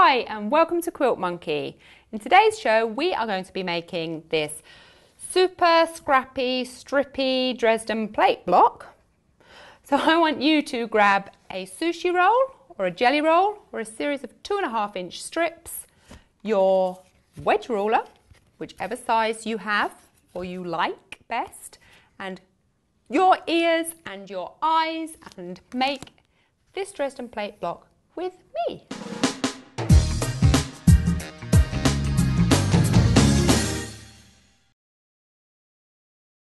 Hi and welcome to Quilt Monkey. In today's show we are going to be making this super scrappy, strippy Dresden plate block. So I want you to grab a sushi roll or a jelly roll or a series of 2.5-inch strips, your wedge ruler, whichever size you have or you like best, and your ears and your eyes, and make this Dresden plate block with me.